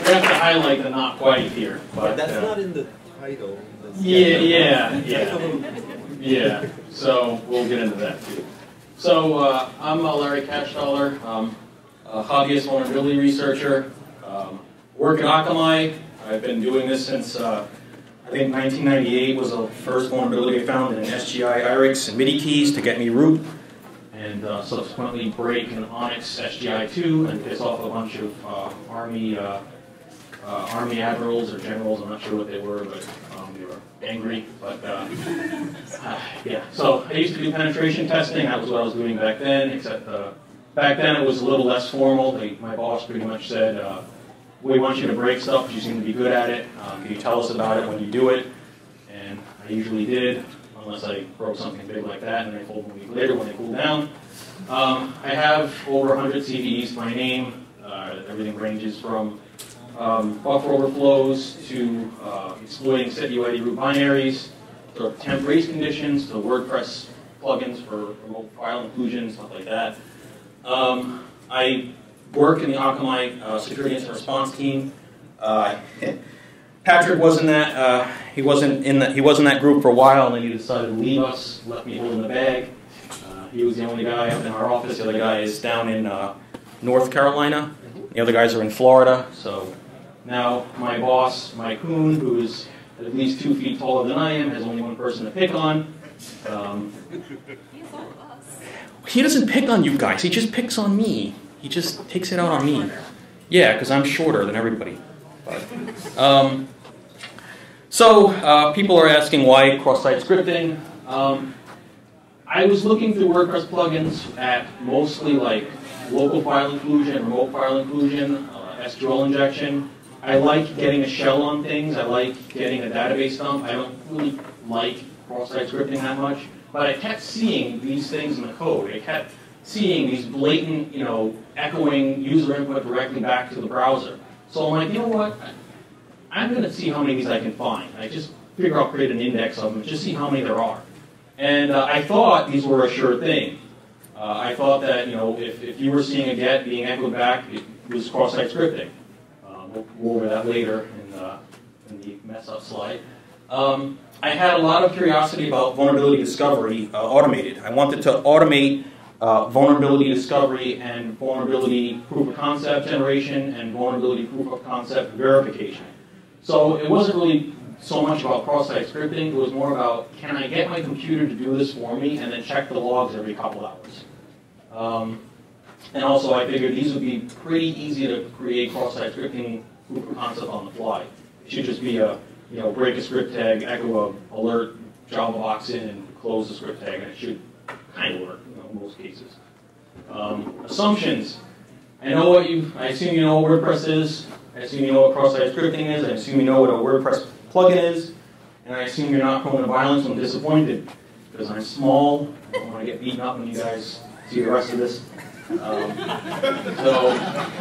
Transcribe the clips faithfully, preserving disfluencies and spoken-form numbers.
we have to highlight the not quite here. But, but that's uh, not in the title. Yeah, yeah, yeah. Yeah, so we'll get into that too. So uh, I'm uh, Larry Cashdollar, um, a hobbyist vulnerability researcher. Um, work at Akamai. I've been doing this since uh, I think nineteen ninety-eight was the first vulnerability I found in S G I, I R I X, and MIDI keys to get me root, and uh, subsequently break an Onyx S G I two and piss off a bunch of uh, Army uh, uh, Army admirals or generals. I'm not sure what they were, but um, they were angry. But uh, uh, yeah, so I used to do penetration testing. That was what I was doing back then, except uh, back then it was a little less formal. They, my boss pretty much said, uh, we want you to break stuff because you seem to be good at it. Um, can you tell us about it when you do it? And I usually did, unless I broke something big like that, and I told them a week later when they cooled down. Um, I have over one hundred C V Es to my name. Uh, everything ranges from um, buffer overflows to uh, exploiting set U I D root binaries, to temp race conditions, to WordPress plugins for remote file inclusion, stuff like that. Um, I work in the Akamai uh, security incident response team. Uh, Patrick wasn't that. Uh, he wasn't in that. He was in that group for a while, and then he decided to leave us. Left me holding the bag. Uh, he was the only guy up in our office. The other guy is down in uh, North Carolina. The other guys are in Florida. So now my boss, Mike Kuhn, who is at least two feet taller than I am, has only one person to pick on. Um, he doesn't pick on you guys. He just picks on me. He just takes it out on me. Yeah, because I'm shorter than everybody. But, um, so uh, people are asking why cross-site scripting. Um, I was looking through WordPress plugins at mostly like local file inclusion, remote file inclusion, uh, S Q L injection. I like getting a shell on things. I like getting a database dump. I don't really like cross-site scripting that much. But I kept seeing these things in the code. I kept seeing these blatant, you know, echoing user input directly back to the browser. So I'm like, you know what? I'm going to see how many of these I can find. I just figure I'll create an index of them, just see how many there are. And uh, I thought these were a sure thing. Uh, I thought that, you know, if, if you were seeing a get being echoed back, it was cross-site scripting. Uh, we'll go over that later in, uh, in the mess-up slide. Um, I had a lot of curiosity about vulnerability discovery uh, automated. I wanted to automate uh, vulnerability discovery and vulnerability proof of concept generation and vulnerability proof of concept verification. So it wasn't really so much about cross-site scripting. It was more about, can I get my computer to do this for me and then check the logs every couple hours? Um, and also I figured these would be pretty easy to create cross-site scripting proof of concept on the fly. It should just be a, you know, break a script tag, echo a alert, Java box in, and close the script tag, and it should kind of work, you know, in most cases. Um, assumptions. I know what you. I assume you know what WordPress is. I assume you know what cross-site scripting is. I assume you know what a WordPress plugin is, and I assume you're not prone to violence when disappointed, because I'm small. I don't want to get beaten up when you guys see the rest of this. Um, so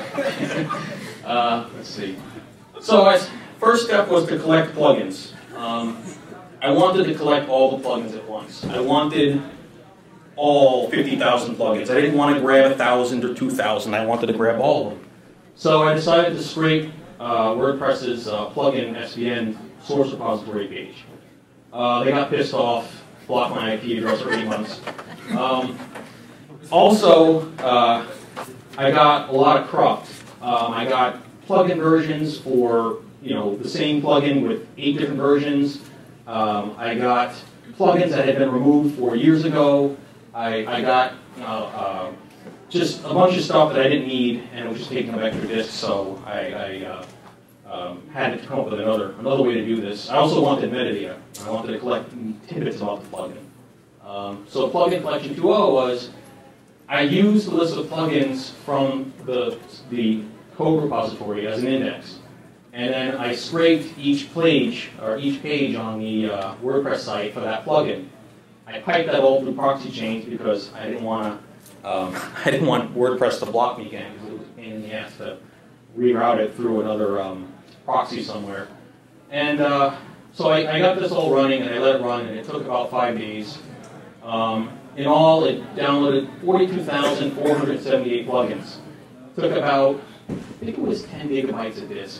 uh, let's see. So as first step was to collect plugins. Um, I wanted to collect all the plugins at once. I wanted all fifty thousand plugins. I didn't want to grab one thousand or two thousand. I wanted to grab all of them. So I decided to scrape uh, WordPress's uh, plugin S V N source repository page. Uh, they got pissed off, blocked my I P address for eight months. Um, also, uh, I got a lot of corrupt. Um, I got plugin versions for, you know, the same plugin with eight different versions. Um, I got plugins that had been removed four years ago. I, I got uh, uh, just a bunch of stuff that I didn't need, and it was just taking up extra disks. So I, I uh, um, had to come up with another another way to do this. I also wanted metadata. I wanted to collect tidbits about the plugin. Um, so plugin collection two point oh was I used the list of plugins from the the code repository as an index. And then I scraped each page, or each page on the uh, WordPress site for that plugin. I piped that all through proxy chains because I didn't want to, um, I didn't want WordPress to block me again because it was a pain in the ass to reroute it through another um, proxy somewhere. And uh, so I, I got this all running, and I let it run, and it took about five days. Um, in all, it downloaded forty-two thousand four hundred seventy-eight plugins. It took about, I think it was ten gigabytes of disk.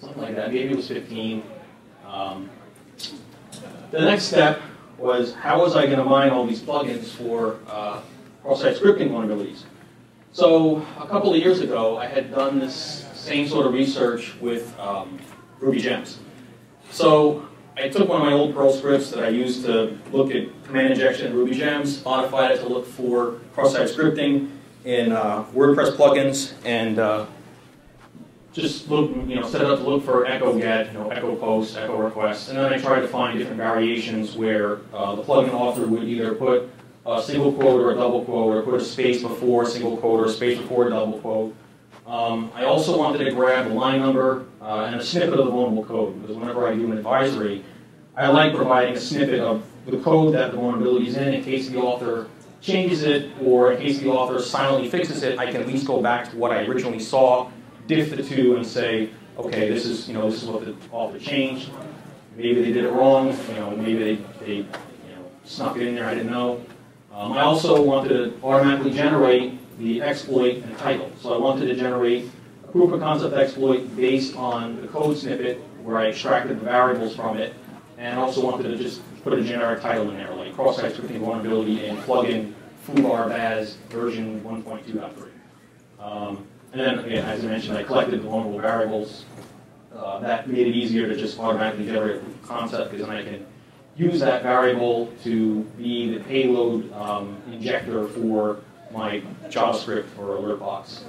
something like that. Maybe it was fifteen. Um, the next step was how was I going to mine all these plugins for uh, cross-site scripting vulnerabilities? So a couple of years ago, I had done this same sort of research with um, Ruby gems. So I took one of my old Perl scripts that I used to look at command injection in Ruby gems, modified it to look for cross-site scripting in uh, WordPress plugins, and uh, just look, you know, set it up to look for echo get, you know, echo post, echo request, and then I tried to find different variations where uh, the plugin author would either put a single quote or a double quote, or put a space before a single quote or a space before a double quote. Um, I also wanted to grab the line number uh, and a snippet of the vulnerable code, because whenever I do an advisory, I like providing a snippet of the code that the vulnerability is in in case the author changes it, or in case the author silently fixes it, I can at least go back to what I originally saw, diff the two, and say, okay, this is, you know, this is what the author changed. Maybe they did it wrong. You know, maybe they, they you know, snuck it in there. I didn't know. Um, I also wanted to automatically generate the exploit and title. So I wanted to generate a proof of concept exploit based on the code snippet where I extracted the variables from it, and also wanted to just put a generic title in there, like cross-site scripting vulnerability in plugin foobar baz version one point two point three. Um, and then, again, as I mentioned, I collected the vulnerable variables. Uh, that made it easier to just automatically generate a proof of concept, because then I can use that variable to be the payload um, injector for my JavaScript or alert box.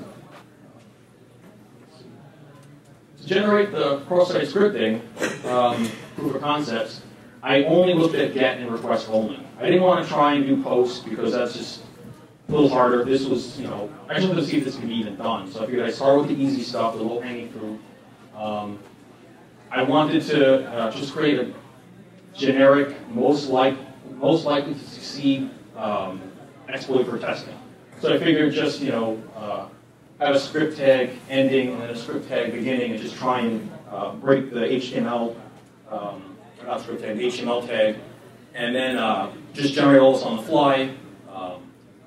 To generate the cross-site scripting um, proof of concepts, I only looked at get and request only. I didn't want to try and do post, because that's just a little harder. This was, you know, I just wanted to see if this could be even done. So I figured I'd start with the easy stuff, the low-hanging fruit. Um, I wanted to uh, just create a generic, most like, most likely to succeed um, exploit for testing. So I figured just, you know, uh, have a script tag ending and then a script tag beginning, and just try and uh, break the H T M L, um, not script tag, the H T M L tag, and then uh, just generate all this on the fly. Um,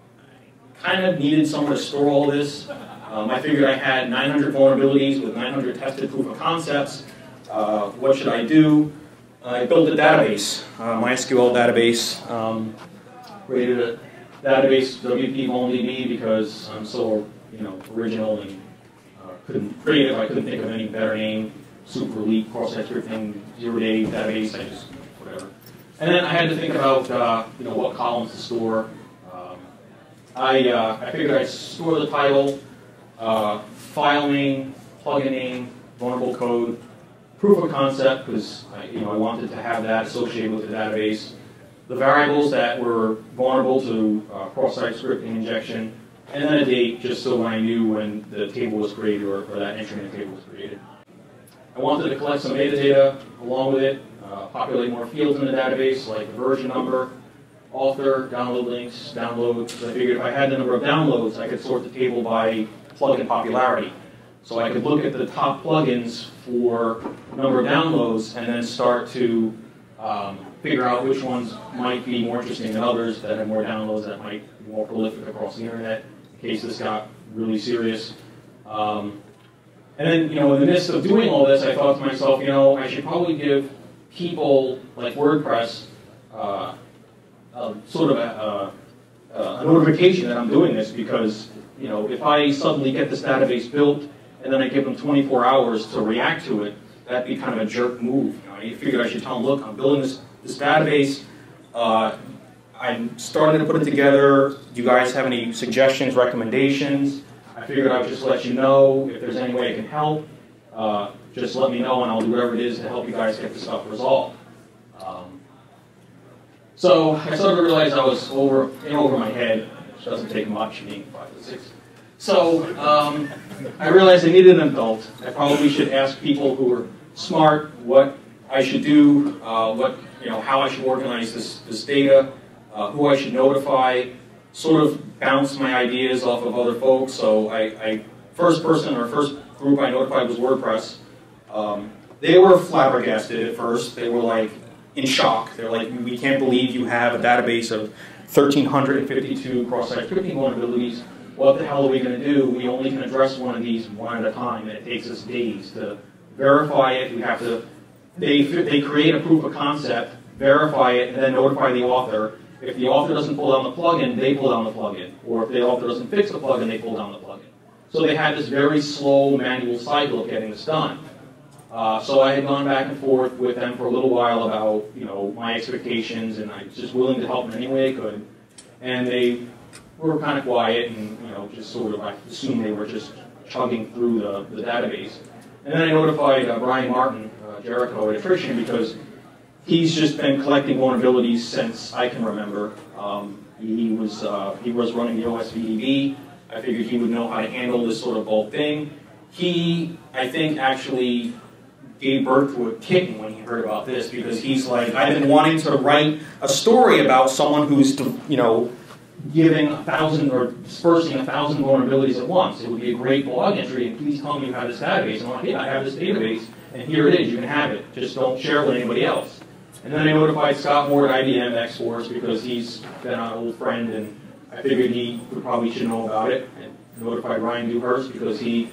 I kind of needed somewhere to store all this. Um, I figured I had nine hundred vulnerabilities with nine hundred tested proof of concepts. Uh, what should I do? I built a database, uh, MySQL database. Um, created a database, W P VulnDB, because I'm so, you know, original and uh, couldn't create it. I couldn't think of any better name. Super elite cross-site scripting zero-day database. I just whatever. And then I had to think about uh, you know, what columns to store. Um, I uh, I figured I'd store the title, uh, file name, plugin name, vulnerable code, proof of concept, because I, you know, I wanted to have that associated with the database, the variables that were vulnerable to uh, cross-site scripting injection, and then a date, just so I knew when the table was created, or, or that entry in the table was created. I wanted to collect some metadata along with it, uh, populate more fields in the database, like the version number, author, download links, downloads. I figured if I had the number of downloads, I could sort the table by plugin popularity. So I could look at the top plugins for number of downloads, and then start to um, figure out which ones might be more interesting than others, that have more downloads, that might be more prolific across the internet, in case this got really serious. Um, and then, you know, in the midst of doing all this, I thought to myself, you know, I should probably give people like WordPress uh, a, sort of a, a, a notification that I'm doing this, because, you know, if I suddenly get this database built and then I give them twenty-four hours to react to it, that'd be kind of a jerk move. You know, I figured I should tell them, look, I'm building this, this database. Uh, I'm starting to put it together. Do you guys have any suggestions, recommendations? I figured I would just let you know if there's any way I can help. Uh, just let me know, and I'll do whatever it is to help you guys get this stuff resolved. Um, so I started to realize I was over, in over my head, which doesn't take much, being five to six. So um, I realized I needed an adult. I probably should ask people who are smart what I should do, uh, what, you know, how I should organize this, this data, uh, who I should notify, sort of bounce my ideas off of other folks. So I, I first person or first group I notified was WordPress. Um, they were flabbergasted at first. They were like in shock. They're like, we can't believe you have a database of one thousand three hundred fifty-two cross-site scripting vulnerabilities. What the hell are we going to do? We only can address one of these one at a time, and it takes us days to verify it. We have to, they, they create a proof of concept, verify it, and then notify the author. If the author doesn't pull down the plugin, they pull down the plugin. Or if the author doesn't fix the plugin, they pull down the plugin. So they had this very slow manual cycle of getting this done. Uh, so I had gone back and forth with them for a little while about, you know, my expectations, and I was just willing to help them any way I could. And they were kind of quiet, and, you know, just sort of, I assumed they were just chugging through the, the database. And then I notified uh, Brian Martin, uh, Jericho at Attrition, because he's just been collecting vulnerabilities since I can remember. Um, he was uh, he was running the O S V D B. I figured he would know how to handle this sort of bulk thing. He, I think, actually gave birth to a kitten when he heard about this, because he's like, I've been wanting to write a story about someone who's, you know, giving a thousand or dispersing a thousand vulnerabilities at once. It would be a great blog entry, and please tell me you have this database. And I'm like, yeah, I have this database, and here it is. You can have it. Just don't share it with anybody else. And then I notified Scott Moore at I B M X-Force, because he's been an old friend, and I figured he probably should know about it. And notified Ryan Dewhurst, because he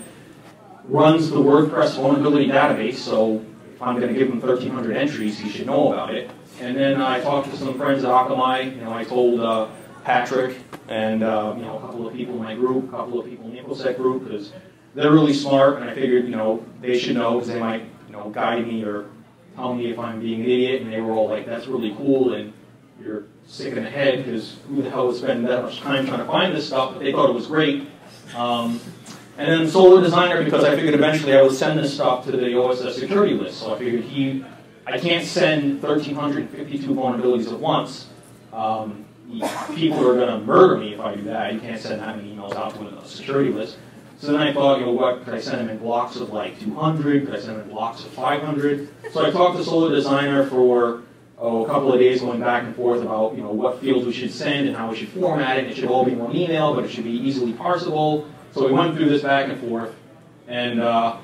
runs the WordPress vulnerability database, so if I'm going to give him thirteen hundred entries, he should know about it. And then I talked to some friends at Akamai. You know, I told uh, Patrick and uh, you know, a couple of people in my group, a couple of people in the InfoSec group, because they're really smart, and I figured, you know, they should know, because they might, you know, guide me or tell me if I'm being an idiot. And they were all like, "That's really cool, and you're sick in the head, because who the hell would spend that much time trying to find this stuff?" But they thought it was great. Um, And then Solar Designer, because I figured eventually I would send this stuff to the O S S security list. So I figured he, I can't send one thousand three hundred fifty-two vulnerabilities at once. Um, people are going to murder me if I do that. You can't send that many emails out to a security list. So then I thought, you know what, could I send them in blocks of like two hundred? Could I send them in blocks of five hundred? So I talked to Solar Designer for oh, a couple of days, going back and forth about, you know, what fields we should send and how we should format it. It should all be one email, but it should be easily parsable. So we went through this back and forth, and uh,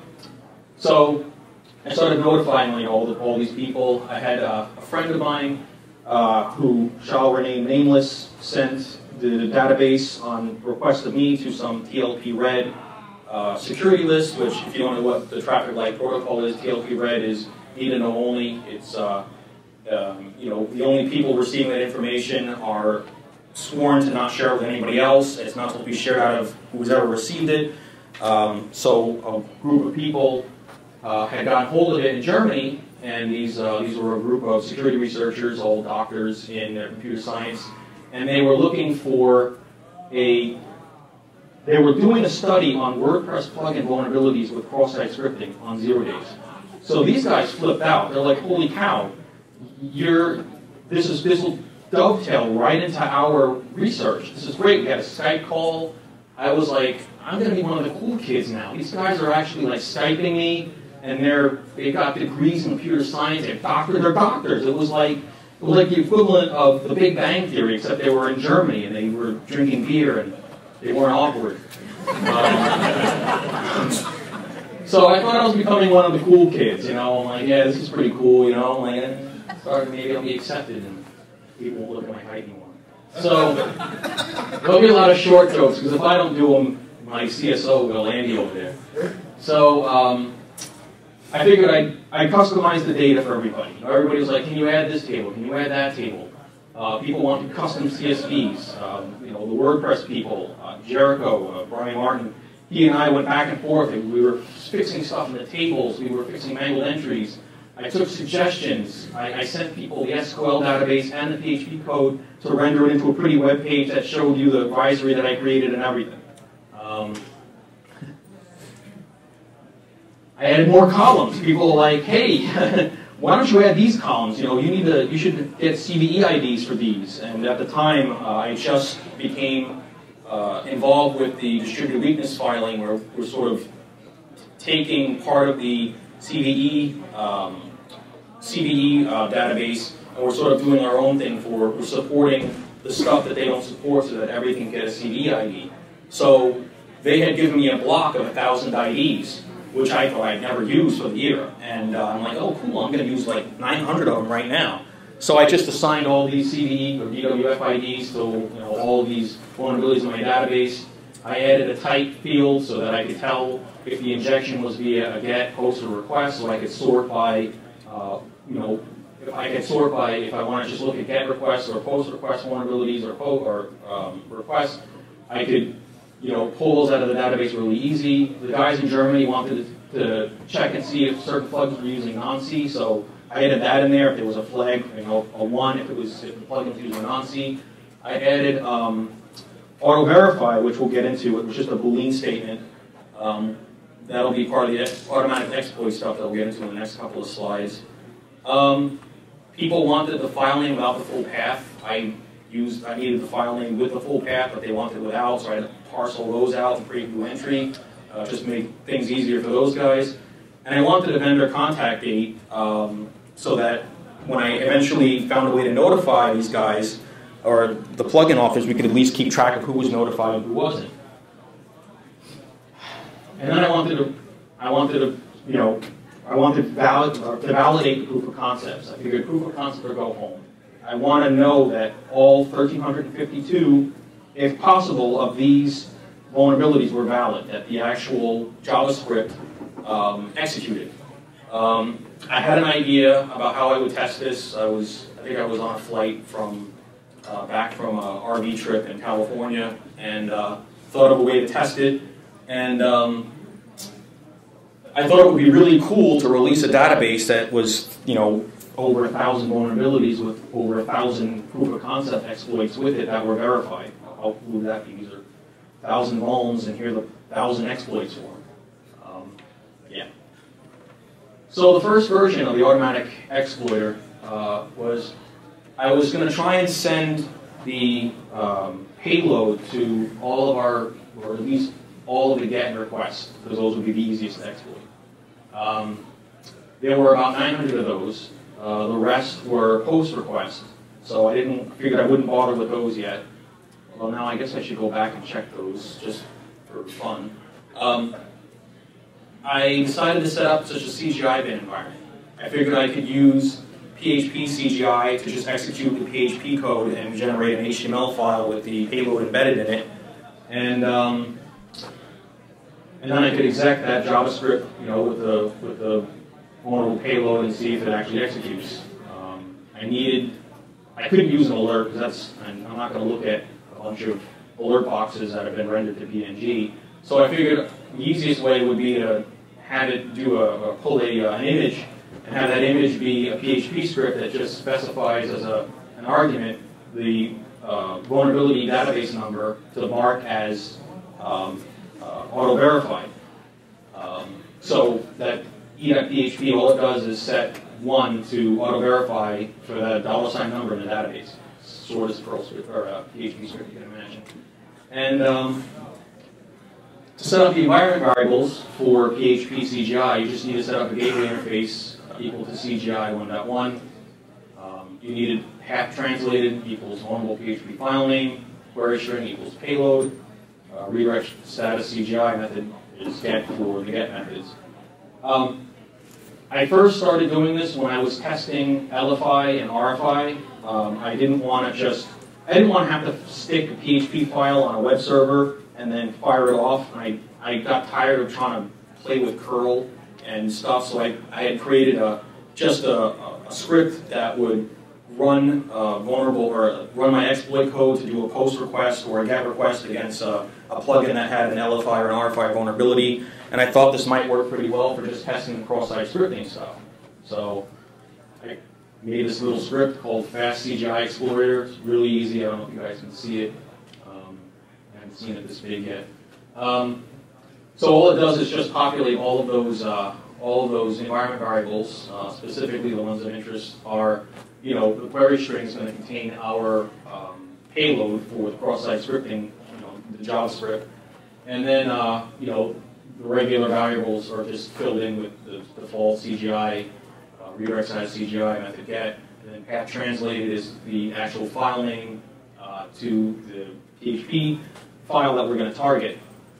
so I started notifying, you know, all, the, all these people. I had uh, a friend of mine uh, who shall remain nameless sent the database on request of me to some T L P red uh, security list, which, if you don't know what the traffic light protocol is, T L P red is need to know only. It's uh, um, you know, the only people receiving that information are sworn to not share it with anybody else. It's not supposed to be shared out of who's ever received it. Um, so a group of people uh, had gotten hold of it in Germany, and these uh, these were a group of security researchers, all doctors in uh, computer science, and they were looking for a. They were doing a study on WordPress plugin vulnerabilities with cross-site scripting on zero days. So these guys flipped out. They're like, "Holy cow! You're this is this will." dovetail right into our research. This is great. We had a Skype call. I was like, I'm going to be one of the cool kids now. These guys are actually like Skyping me, and they're they got degrees in computer science. They're doctors. They're doctors. It was like it was like the equivalent of The Big Bang Theory, except they were in Germany and they were drinking beer and they weren't awkward. Um, so I thought I was becoming one of the cool kids. You know, I'm like, yeah, this is pretty cool. You know, I'm like, eh, sorry, maybe I'll be accepted. And people won't look at my height anymore. So there'll be a lot of short jokes, because if I don't do them, my C S O will, Andy over there. So um, I figured I'd, I'd customize the data for everybody. You know, everybody was like, can you add this table? Can you add that table? Uh, people wanted custom C S Vs. Um, you know, the WordPress people, uh, Jericho, uh, Brian Martin, he and I went back and forth. And we were fixing stuff in the tables. We were fixing manual entries. I took suggestions. I, I sent people the S Q L database and the P H P code to render it into a pretty web page that showed you the advisory that I created and everything. Um, I added more columns. People are like, hey, why don't you add these columns? You know, you need to, you should get C V E I Ds for these. And at the time, uh, I just became uh, involved with the distributed weakness filing, where we're sort of taking part of the C V E, um, C V E uh, database, and we're sort of doing our own thing for we're supporting the stuff that they don't support, so that everything can get a C V E I D. So they had given me a block of a thousand I Ds, which I thought I'd never use for the year, and uh, I'm like, oh cool, I'm going to use like nine hundred of them right now. So I just assigned all these C V E or D W F I Ds to, you know, all of these vulnerabilities in my database. I added a type field so that I could tell if the injection was via a GET, POST, or request, so I could sort by, uh, you know, if I could sort by if I want to just look at GET requests or POST request vulnerabilities or, po or um, requests, I could, you know, pull those out of the database really easy. The guys in Germany wanted to check and see if certain plugins were using non-C, so I added that in there. If there was a flag, you know, a one if it was if the plugin was using non-C. I added um, auto verify, which we'll get into. It was just a Boolean statement. Um, that'll be part of the automatic exploit stuff that we'll get into in the next couple of slides. Um, people wanted the file name without the full path. I used I needed the file name with the full path, but they wanted it without, so I had to parcel those out and create a new entry. Uh, just make things easier for those guys. And I wanted a vendor contact date um, so that when I eventually found a way to notify these guys, or the plugin authors, we could at least keep track of who was notified and who wasn't. And then I wanted to, I wanted to, you know, I wanted valid, uh, to validate the proof of concepts. I figured proof of concept or go home. I want to know that all one thousand three hundred fifty-two, if possible, of these vulnerabilities were valid, that the actual JavaScript um, executed. Um, I had an idea about how I would test this. I was, I think I was on a flight from uh, back from a R V trip in California, and uh, thought of a way to test it. And um, I thought it would be really cool to release a database that was, you know, over a thousand vulnerabilities with over a thousand proof of concept exploits with it that were verified. How cool would that be? These are thousand vulns, and here are the thousand exploits for them. Um, yeah. So the first version of the automatic exploiter uh, was, I was going to try and send the um, payload to all of our, or at least all of the GET requests, because those would be the easiest to exploit. Um, there were about nine hundred of those. Uh, the rest were POST requests, so I didn't figured I wouldn't bother with those yet. Well, now I guess I should go back and check those just for fun. Um, I decided to set up such a C G I bin environment. I figured I could use P H P C G I to just execute the P H P code and generate an H T M L file with the payload embedded in it, and um, and then I could exec that JavaScript, you know, with the with the vulnerable payload and see if it actually executes. Um, I needed, I couldn't use an alert because that's, I'm not going to look at a bunch of alert boxes that have been rendered to P N G. So I figured the easiest way would be to have it do a, a pull a, uh, an image and have that image be a P H P script that just specifies as a, an argument the uh, vulnerability database number to mark as um, uh, auto-verified. Um, so that e.php, all it does is set one to auto-verify for that dollar sign number in the database. Sort of Perl script, or uh, P H P script, you can imagine. And um, to set up the environment variables for P H P C G I, you just need to set up a gateway interface equal to C G I one point one. Um, you needed path translated equals vulnerable P H P file name, query string equals payload, uh, redirect status C G I method is get for the get methods. Um, I first started doing this when I was testing L F I and R F I. Um, I didn't want to just, I didn't want to have to stick a P H P file on a web server and then fire it off. I, I got tired of trying to play with curl and stuff, so I, I had created a, just a, a script that would run uh, vulnerable, or run my exploit code to do a POST request or a GET request against a, a plugin that had an L F I or an R F I vulnerability. And I thought this might work pretty well for just testing the cross-site scripting stuff. So I made this little script called Fast C G I Explorator. It's really easy. I don't know if you guys can see it. Um, I haven't seen it this big yet. Um, so all it does is just populate all of those uh, all of those environment variables. Uh, specifically, the ones of interest are, you know, the query string is going to contain our um, payload for the cross-site scripting, you know, the JavaScript, and then uh, you know, the regular variables are just filled in with the default C G I, uh, redirect status C G I method get, and then path translated is the actual file name uh, to the P H P file that we're going to target.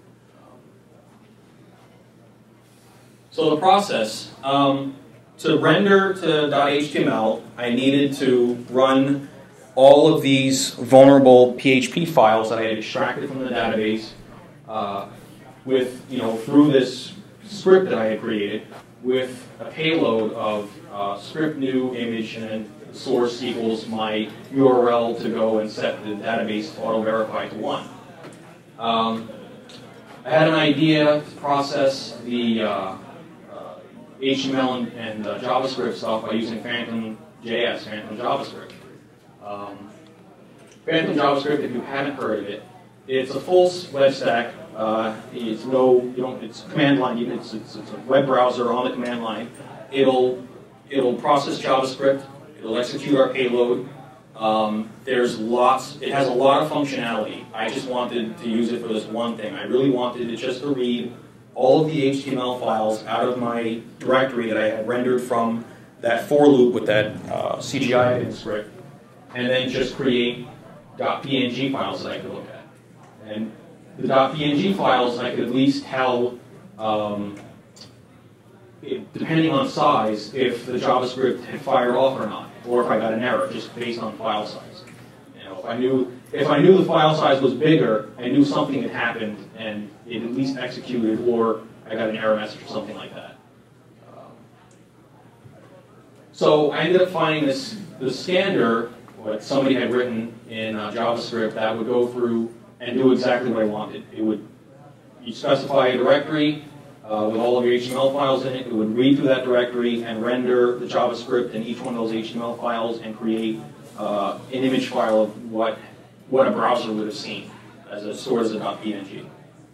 So the process, um, to render to .H T M L, I needed to run all of these vulnerable P H P files that I had extracted from the database uh, with, you know, through this script that I had created with a payload of uh, script new image and then source equals my U R L to go and set the database to auto-verify to one. Um, I had an idea to process the uh, uh, H T M L and, and uh, JavaScript stuff by using Phantom J S, Phantom JavaScript. Um, Phantom JavaScript, if you haven't heard of it, it's a full web stack. Uh, it's no, you don't. It's command line. It's, it's, it's a web browser on the command line. It'll it'll process JavaScript. It'll execute our payload. Um, there's lots. It has a lot of functionality. I just wanted to use it for this one thing. I really wanted it just to read all of the H T M L files out of my directory that I had rendered from that for loop with that uh, C G I script, and then just create .png files that I could look at. And the .png files, I could at least tell, um, it, depending on size, if the JavaScript had fired off or not, or if I got an error, just based on file size. You know, if I knew if I knew the file size was bigger, I knew something had happened, and it at least executed, or I got an error message or something like that. Um, so I ended up finding this the scanner, what somebody had written in uh, JavaScript, that would go through and do exactly what I wanted. It would, you specify a directory uh, with all of your H T M L files in it. It would read through that directory and render the JavaScript in each one of those H T M L files and create uh, an image file of what what a browser would have seen as a stored as a .png.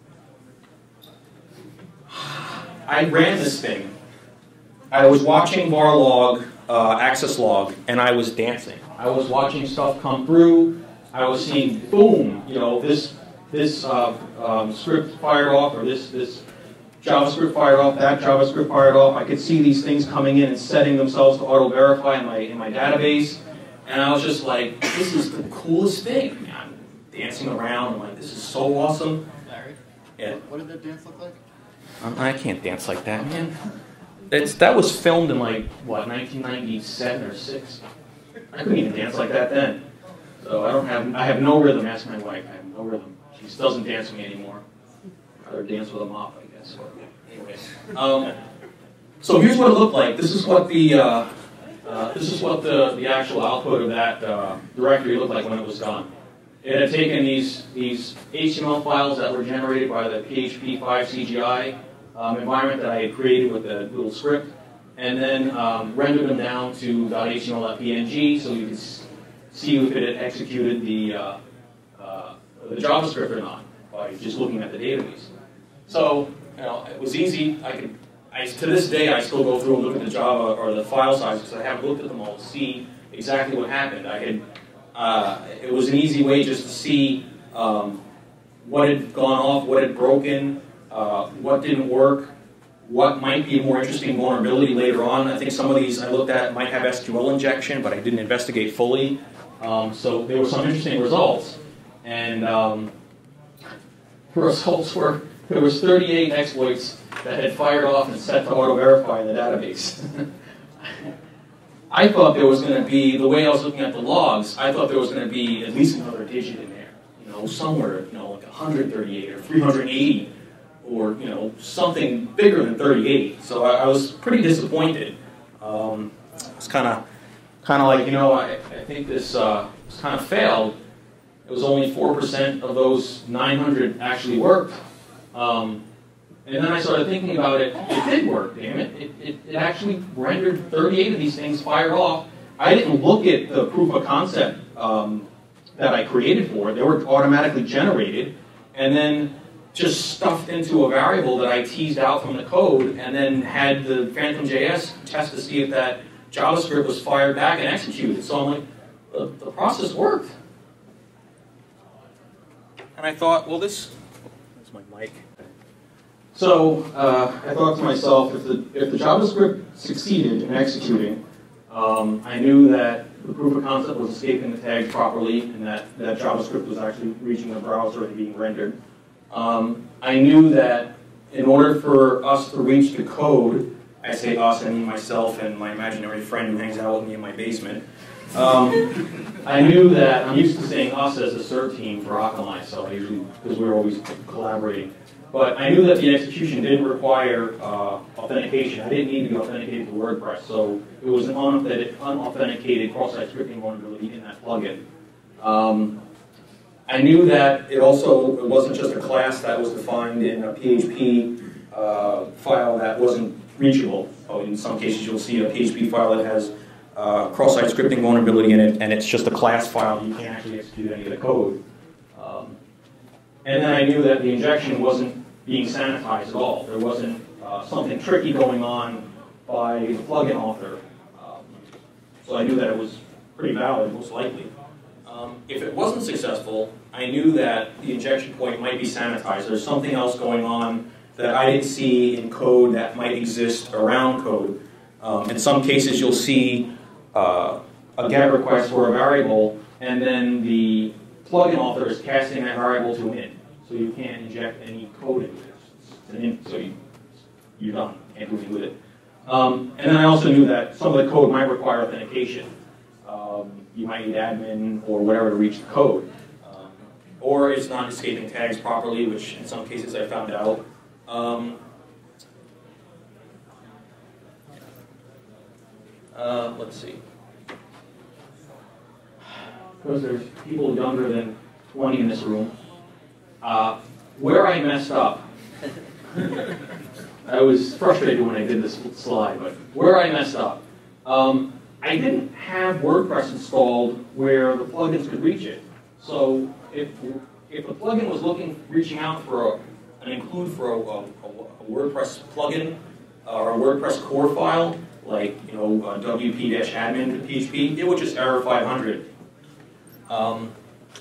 I ran this thing. I was watching var log, uh, access log, and I was dancing. I was watching stuff come through. I was seeing, boom, you know, this this uh, um, script fired off, or this this JavaScript fired off, that JavaScript fired off. I could see these things coming in and setting themselves to auto-verify in my in my database, and I was just like, this is the coolest thing. I mean, I'm dancing around. I'm like, this is so awesome. Larry? Yeah. What did that dance look like? Um, I can't dance like that, man. It's, that was filmed in like what, nineteen ninety-seven or six. I couldn't even dance like that then. So I don't have, I have no rhythm. Ask my wife. I have no rhythm. She just doesn't dance with me anymore. I'd rather dance with a mop, I guess. Anyway, um, so here's what it looked like. This is what the uh, uh, this is what the the actual output of that uh, directory looked like when it was done. It had taken these these H T M L files that were generated by the P H P five C G I um, environment that I had created with the little script, and then um, rendered them down to .html.png so you could see if it had executed the, uh, uh, the JavaScript or not by just looking at the database. So, you know, it was easy. I could, I, to this day, I still go through and look at the Java or the file size because I haven't looked at them all to see exactly what happened. I had, uh, it was an easy way just to see um, what had gone off, what had broken, uh, what didn't work, what might be a more interesting vulnerability later on. I think some of these I looked at might have S Q L injection, but I didn't investigate fully. Um, so there were some interesting results, and um, the results were there was thirty-eight exploits that had fired off and set to auto-verify in the database. I thought there was going to be, the way I was looking at the logs, I thought there was going to be at least another digit in there, you know, somewhere, you know, like one hundred thirty-eight or three hundred eighty, or you know, something bigger than thirty-eight. So I, I was pretty disappointed. Um, it's kind of. Kind of like, you know, I, I think this uh, kind of failed. It was only four percent of those nine hundred actually worked. Um, and then I started thinking about it. It did work, damn it. It, it. it actually rendered thirty-eight of these things fired off. I didn't look at the proof of concept um, that I created for it. They were automatically generated and then just stuffed into a variable that I teased out from the code and then had the Phantom J S test to see if that JavaScript was fired back and executed. So I'm like, the, the process worked. And I thought, well, this, that's my mic. So uh, I thought to myself, if the, if the JavaScript succeeded in executing, um, I knew that the proof of concept was escaping the tags properly and that, that JavaScript was actually reaching the browser and being rendered. Um, I knew that in order for us to reach the code, I say us, I mean myself and my imaginary friend who hangs out with me in my basement. Um, I knew that, I'm used to saying us as a CERT team for Akamai, so I usually, because we were always collaborating. But I knew that the execution didn't require uh, authentication. I didn't need to be authenticated to WordPress, so it was an unauthenticated cross-site scripting vulnerability in that plugin. Um, I knew that it also it wasn't just a class that was defined in a P H P uh, file that wasn't reachable. Oh, in some cases, you'll see a P H P file that has uh, cross-site scripting vulnerability in it, and it's just a class file. You can't actually execute any of the code. Um, and then I knew that the injection wasn't being sanitized at all. There wasn't uh, something tricky going on by the plugin author. Um, so I knew that it was pretty valid, most likely. Um, if it wasn't successful, I knew that the injection point might be sanitized. There's something else going on that I didn't see in code that might exist around code. Um, in some cases, you'll see uh, a GET request for a variable, and then the plugin author is casting that variable to an int. So you can't inject any code into it. It's an int, so you, you're done. Can't do anything with it. Um, and then I also knew that some of the code might require authentication. Um, you might need admin or whatever to reach the code. Um, or it's not escaping tags properly, which in some cases I found out. Um, uh, let's see. Because there's people younger than twenty in this room. Uh, where I messed up, I was frustrated when I did this slide, but where I messed up, um, I didn't have WordPress installed where the plugins could reach it. So if if the plugin was looking, reaching out for a, an include for a, a, a WordPress plugin uh, or a WordPress core file, like you know uh, W P-admin to P H P, it would just error five hundred. Um,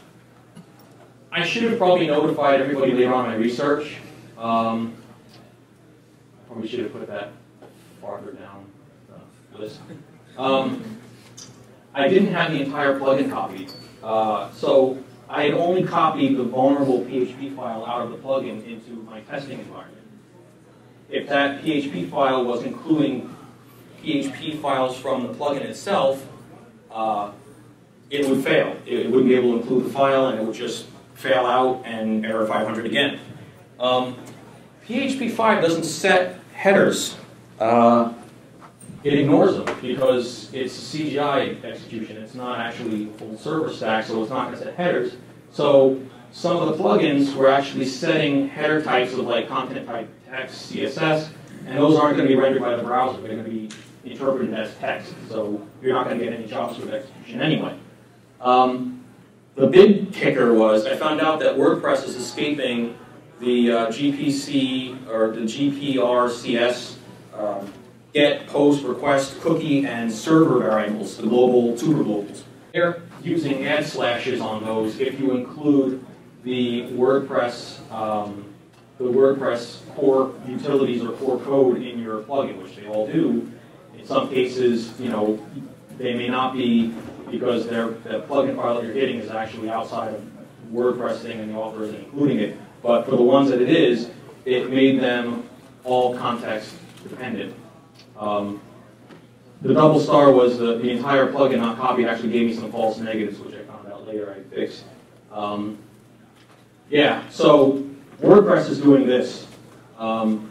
I should have probably notified everybody later on in my research. Um, probably should have put that farther down the list. Um, I didn't have the entire plugin copied. Uh, so I had only copied the vulnerable P H P file out of the plugin into my testing environment. If that P H P file was including P H P files from the plugin itself, uh, it would fail. It wouldn't be able to include the file, and it would just fail out and error five hundred again. Um, P H P five doesn't set headers. Uh, it ignores them because it's a C G I execution. It's not actually full server stack, so it's not going to set headers. So some of the plugins were actually setting header types of like content type text, C S S, and those aren't going to be rendered by the browser. They're going to be interpreted as text. So you're not going to get any JavaScript execution anyway. Um, the big kicker was I found out that WordPress is escaping the uh, G P C or the G P R C S um, get, post, request, cookie, and server variables, the global super globals. They're using add slashes on those if you include the WordPress um, the WordPress core utilities or core code in your plugin, which they all do. In some cases, you know, they may not be because their the plugin file that you're getting is actually outside of WordPress thing and the author isn't including it. But for the ones that it is, it made them all context dependent. Um, the double star was the, the entire plugin not copied actually gave me some false negatives, which I found out later I fixed. Um, yeah, so WordPress is doing this. Um,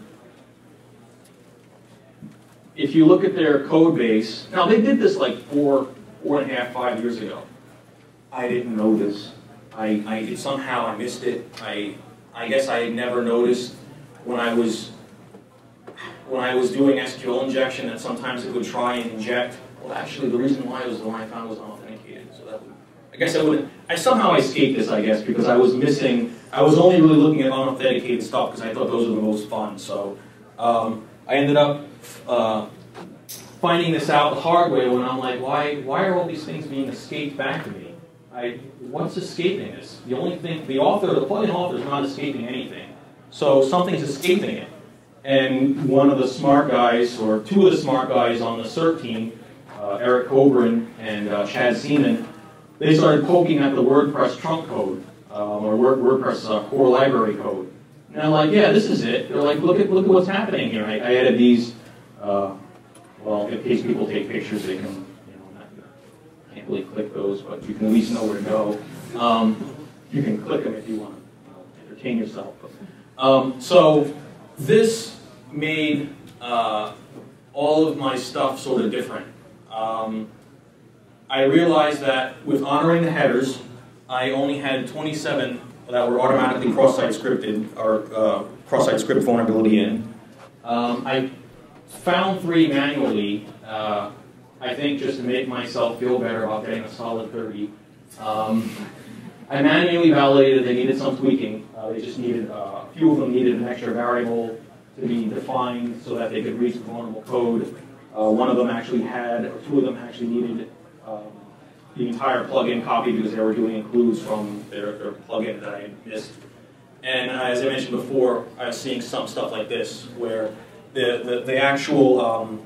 if you look at their code base, now they did this like four, four and a half, five years ago. I didn't know this. I, I somehow I missed it. I, I guess I had never noticed when I was when I was doing S Q L injection that sometimes it would try and inject. Well, actually, the reason why was the one I found was unauthenticated. So that would, I guess I wouldn't. I somehow escaped this, I guess, because I was missing. I was only really looking at unauthenticated stuff because I thought those were the most fun. So um, I ended up uh, finding this out the hard way when I'm like, why? Why are all these things being escaped back to me? I, what's escaping this? The only thing, the author, the plugin author is not escaping anything. So something's escaping it. And one of the smart guys, or two of the smart guys on the CERT team, uh, Eric Coburn and uh, Chad Seaman, they started poking at the WordPress trunk code, um, or Word, WordPress uh, core library code. And I'm like, yeah, this is it. They're like, look at look at what's happening here. I, I added these. Uh, well, in case people take pictures, they can, you know, not, can't really click those, but you can at least know where to go. Um, you can click them if you want to, you know, entertain yourself. Um, so this made uh, all of my stuff sort of different. Um, I realized that with honoring the headers, I only had twenty-seven that were automatically cross-site scripted, or uh, cross-site script vulnerability in. Um, I found three manually, uh, I think just to make myself feel better about getting a solid thirty. Um, I manually validated they needed some tweaking. Uh, they just needed, uh, a few of them needed an extra variable to be defined so that they could read some vulnerable code. Uh, one of them actually had, or two of them actually needed um, the entire plugin copy because they were doing includes from their, their plugin that I had missed. And uh, as I mentioned before, I was seeing some stuff like this where the, the, the actual um,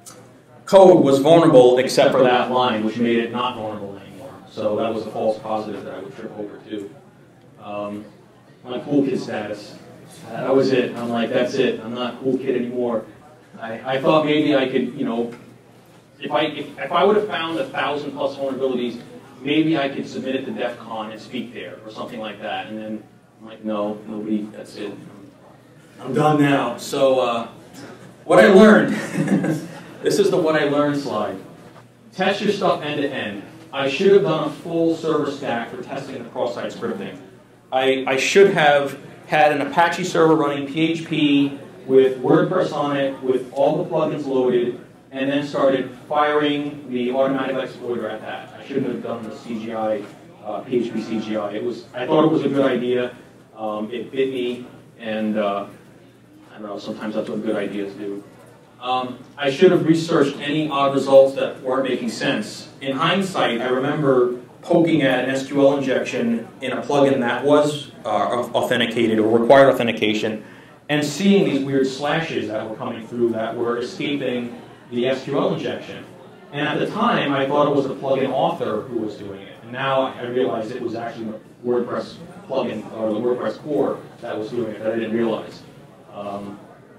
code was vulnerable except for that line, which made it not vulnerable anymore. So that was a false positive that I would trip over too. Um, my cool kid status, that was it. I'm like, that's it. I'm not cool kid anymore. I, I thought maybe I could, you know, If I, if, if I would have found a thousand plus vulnerabilities, maybe I could submit it to DEF CON and speak there, or something like that. And then I'm like, no, nobody, that's it. I'm done now. So uh, what I learned, this is the what I learned slide. Test your stuff end to end. I should have done a full server stack for testing the cross-site scripting. I, I should have had an Apache server running P H P with WordPress on it, with all the plugins loaded, and then started firing the automatic exploiter at that. I shouldn't have done the C G I, uh, P H P C G I. It was, I thought it was a good idea. Um, it bit me, and uh, I don't know, sometimes that's what good ideas do. Um, I should have researched any odd results that weren't making sense. In hindsight, I remember poking at an S Q L injection in a plugin that was uh, authenticated or required authentication, and seeing these weird slashes that were coming through that were escaping the S Q L injection. And at the time, I thought it was the plugin author who was doing it. And now I realize it was actually the WordPress plugin, or the WordPress core that was doing it, that I didn't realize. Um,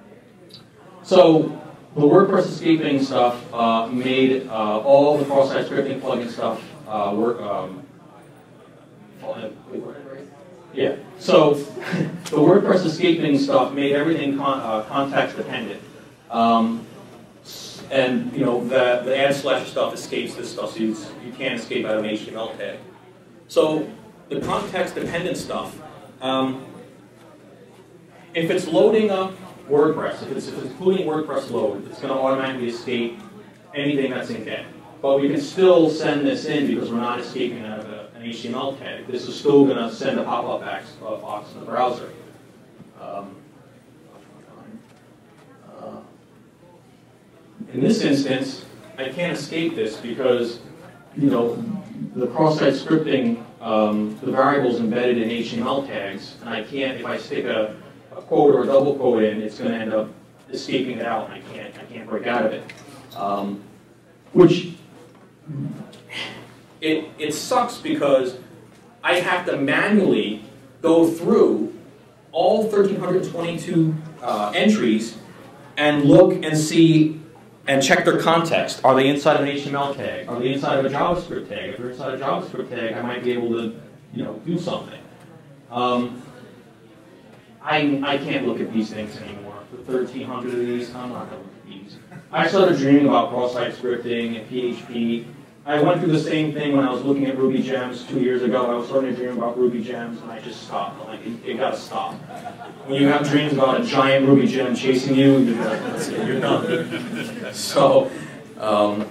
so the WordPress escaping stuff uh, made uh, all the cross-site scripting plugin stuff uh, work. Um, yeah, so the WordPress escaping stuff made everything con uh, context dependent. Um, And you know the, the add slash stuff escapes this stuff, so you, you can't escape out of an H T M L tag. So the context-dependent stuff, um, if it's loading up WordPress, if it's, if it's including WordPress load, it's going to automatically escape anything that's in get. But we can still send this in because we're not escaping out of a, an H T M L tag. This is still going to send a pop-up box in the browser. Um, uh, In this instance, I can't escape this because, you know, the cross-site scripting, um, the variable's embedded in H T M L tags, and I can't, if I stick a, a quote or a double quote in, it's going to end up escaping it out, and I can't, I can't break out of it. Um, which, it, it sucks because I have to manually go through all one thousand three hundred twenty-two uh, entries and look and see and check their context. Are they inside of an H T M L tag? Are they inside of a JavaScript tag? If they're inside a JavaScript tag, I might be able to, you know, do something. Um, I, I can't look at these things anymore. The thirteen hundred of these, I'm not going to look at these. I started dreaming about cross-site scripting and P H P. I went through the same thing when I was looking at Ruby Gems two years ago. I was starting to dream about Ruby Gems, and I just stopped. I'm like, it, it got to stop. When you have dreams about a giant Ruby gem chasing you, you're, like, that's it, you're done. So, um,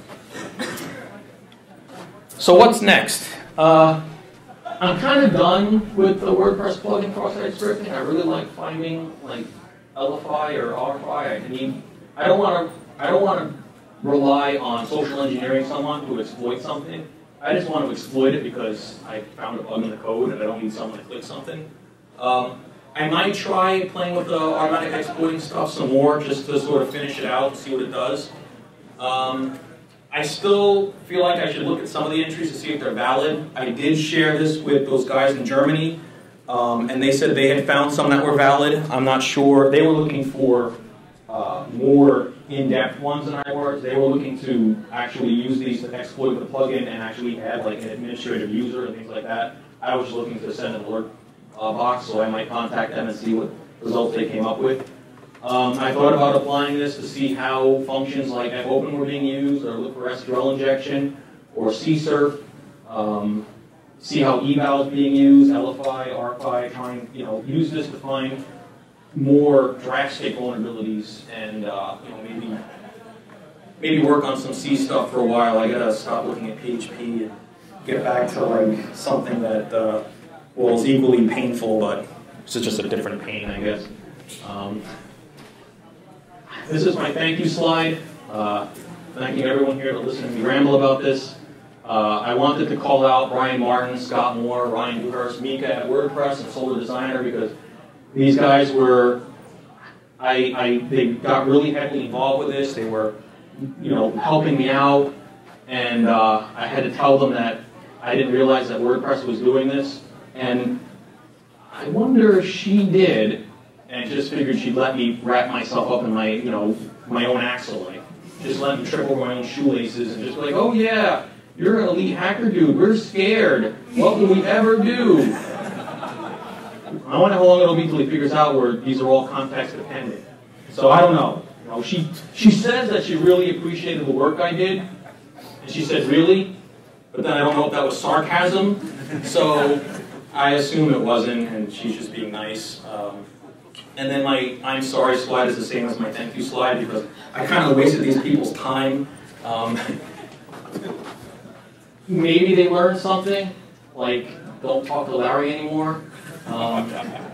so what's next? Uh, I'm kind of done with the WordPress plugin cross-site scripting. I really like finding like L F I or R F I. I need. I don't want to. I don't want to rely on social engineering someone to exploit something. I just want to exploit it because I found a bug in the code and I don't need someone to click something. Um, I might try playing with the automatic exploiting stuff some more just to sort of finish it out and see what it does. Um, I still feel like I should look at some of the entries to see if they're valid. I did share this with those guys in Germany, um, and they said they had found some that were valid. I'm not sure. They were looking for uh, more in-depth ones than I was. They were looking to actually use these to exploit the plugin and actually have like an administrative user and things like that. I was just looking to send an alert uh, box, so I might contact them and see what results they came up with. Um, I thought about applying this to see how functions like fopen were being used, or look for S Q L injection, or C S I R T. Um, see how eval is being used, L F I, R F I, trying, you know, use this to find more drastic vulnerabilities, and uh, you know, maybe maybe work on some C stuff for a while. I gotta stop looking at P H P and get back to like something that uh, well is equally painful, but it's just a different pain, I guess. Um, this is my thank you slide. Uh, thanking everyone here to listen to me ramble about this. Uh, I wanted to call out Brian Martin, Scott Moore, Ryan Dewhurst, Mika at WordPress, and Solar Designer, because these guys were, I, I, they got really heavily involved with this. They were, you know, helping me out, and uh, I had to tell them that I didn't realize that WordPress was doing this, and I wonder if she did, and just figured she'd let me wrap myself up in my, you know, my own axle, like, just let me trip over my own shoelaces, and just be like, oh yeah, you're an elite hacker dude, we're scared, what will we ever do? I wonder how long it'll be until he figures out where these are all context dependent. So I don't know. You know, she she says that she really appreciated the work I did, and she said really, but then I don't know if that was sarcasm. So I assume it wasn't, and she's just being nice. Um, and then my I'm sorry slide is the same as my thank you slide, because I kind of wasted these people's time. Um, maybe they learned something, like don't talk to Larry anymore. Um,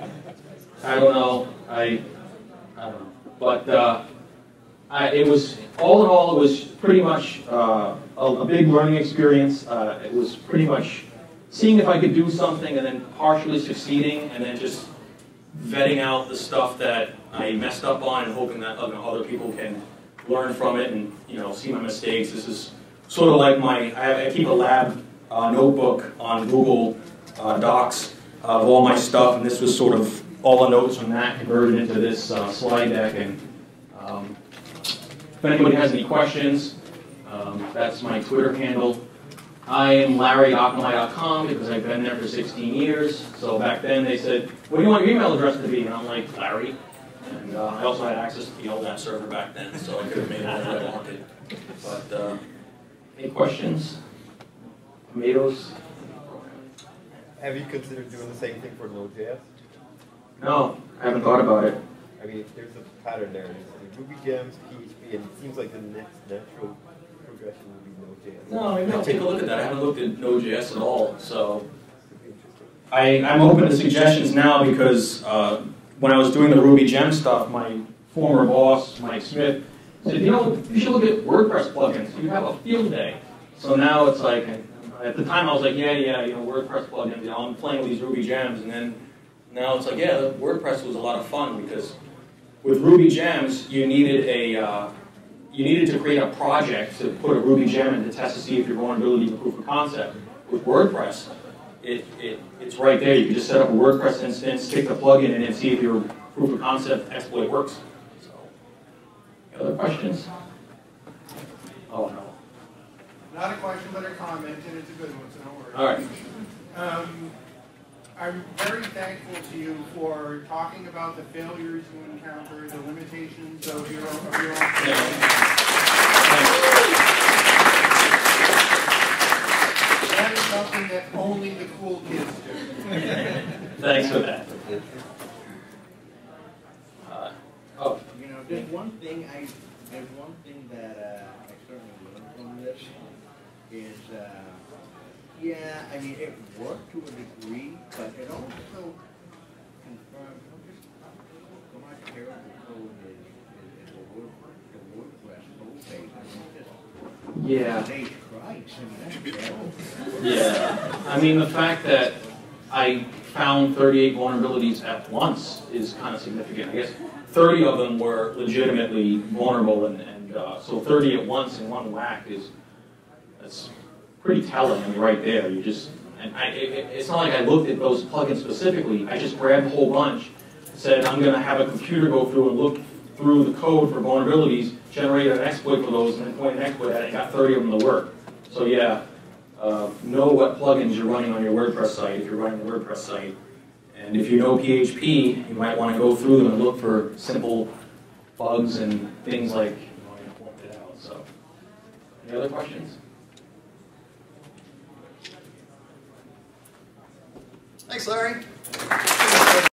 I don't know. I, I don't know. But uh, I, it was, all in all, it was pretty much uh, a, a big learning experience. Uh, it was pretty much seeing if I could do something and then partially succeeding, and then just vetting out the stuff that I messed up on and hoping that you know, other people can learn from it and you know see my mistakes. This is sort of like my, I, have, I keep a lab uh, notebook on Google uh, Docs of all my stuff, and this was sort of all the notes from that converted into this uh, slide deck. And um, if anybody has any questions, um, that's my Twitter handle. I am Larry at Akamai dot com because I've been there for sixteen years. So back then they said, what do you want your email address to be? And I'm like, Larry. And uh, I also had access to the old app server back then, so I could have made it whatever I wanted. But uh, any questions? Tomatoes? Have you considered doing the same thing for Node.js? No, I haven't thought about it. I mean, there's a pattern there. There's Ruby gems, P H P, and it seems like the next natural progression would be Node.js. No, maybe I'll take a look at that. I haven't looked at Node.js at all, so I, I'm open to suggestions now because uh, when I was doing the Ruby gem stuff, my former boss, Mike Smith, said, you know, you should look at WordPress plugins. You have a field day. So now it's like, at the time I was like, yeah, yeah, you know, WordPress plugins, you know, I'm playing with these Ruby gems, and then now it's like, yeah, WordPress was a lot of fun because with Ruby gems, you needed a, uh, you needed to create a project to put a Ruby gem in to test to see if your vulnerability is a proof of concept. With WordPress, it, it, it's right there. You can just set up a WordPress instance, stick the plugin in, and see if your proof of concept exploit works. So, other questions? Oh no. Not a question, but a comment, and it's a good one, so don't worry. All right. Um, I'm very thankful to you for talking about the failures you encounter, the limitations of your, of your own Yeah. That is something that only the cool kids do. Thanks for that. Uh, oh. You know, there's one thing I, there's one thing that uh, I certainly learned from this is, uh, yeah, I mean, it worked to a degree, but it also confirmed just how much terrible code is, is, is the, word, the WordPress code base. I mean, just Yeah. stage strikes, I mean, that's terrible. Yeah. I mean, the fact that I found thirty-eight vulnerabilities at once is kind of significant. I guess thirty of them were legitimately vulnerable, and, and uh, so thirty at once in one whack is that's pretty telling. I mean, right there, you just and I, it, it's not like I looked at those plugins specifically. I just grabbed a whole bunch, said I'm going to have a computer go through and look through the code for vulnerabilities, generated an exploit for those, and then pointed an exploit at it and got thirty of them to work. So yeah, uh, know what plugins you're running on your WordPress site if you're running a WordPress site. And if you know P H P, you might want to go through them and look for simple bugs and things like you know, I pointed out. So, any other questions? Thanks, Larry.